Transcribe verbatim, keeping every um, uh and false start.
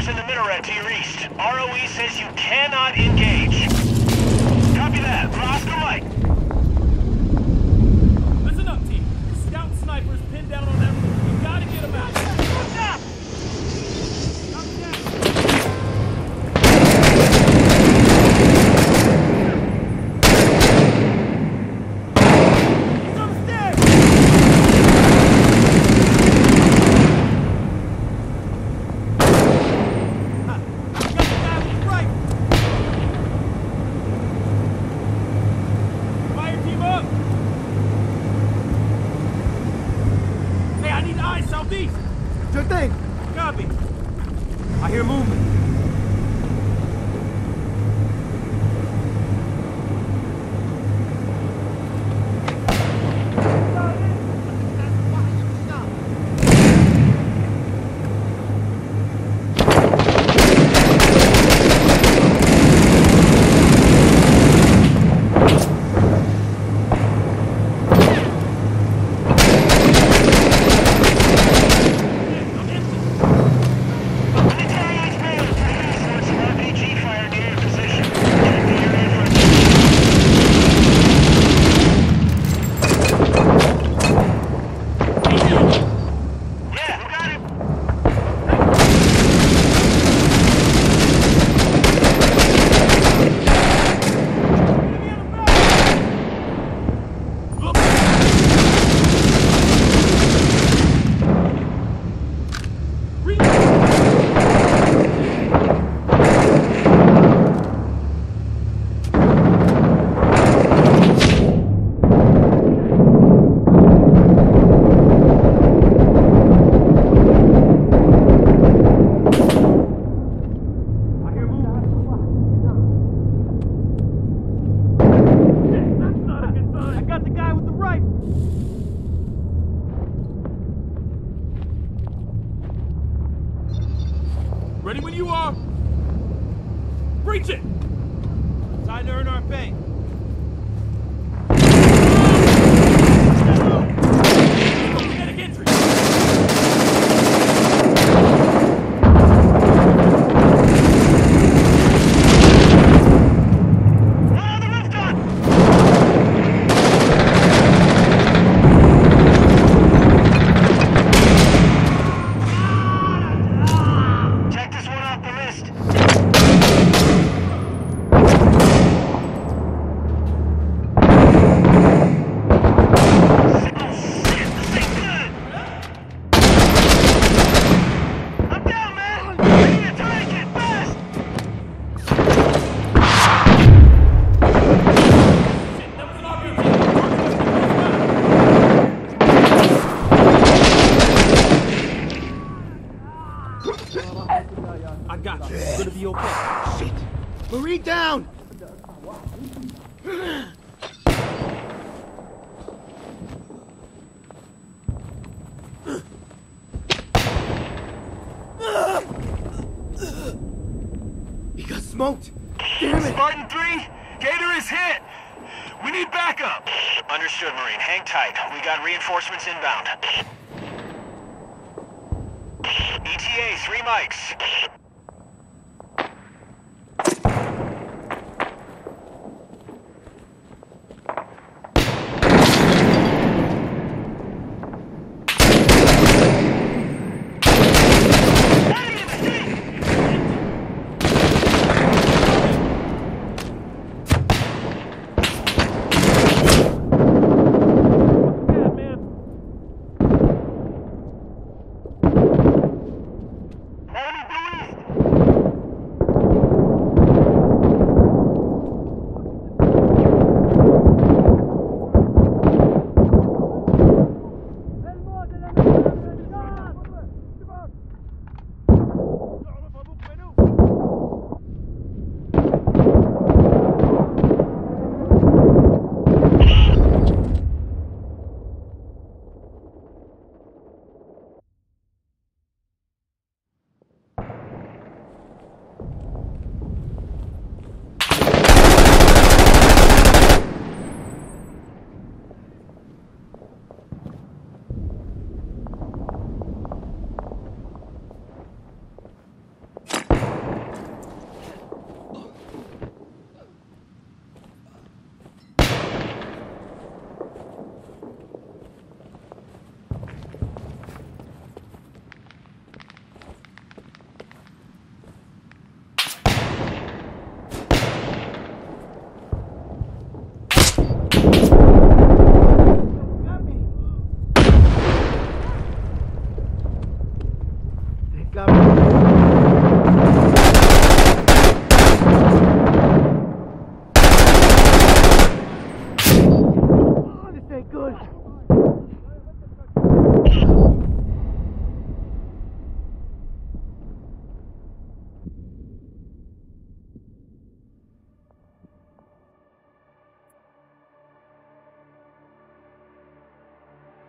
in the minaret to your east. R O E says you cannot engage. Copy that. Oscar Mike. Listen up, team. Scout snipers pinned down on them. You gotta get them out. What's up? Southeast! Sure thing. Copy. I hear movement. Ready when you are. Breach it! Time to earn our pay. Kinetic entry. Ah, the roof gun! Check this one off the list. I got you. It's gonna be okay. Shit. Marine down! He got smoked. Damn it. Spartan three, Gator is hit. We need backup. Understood, Marine. Hang tight. We got reinforcements inbound. E T A, three mics.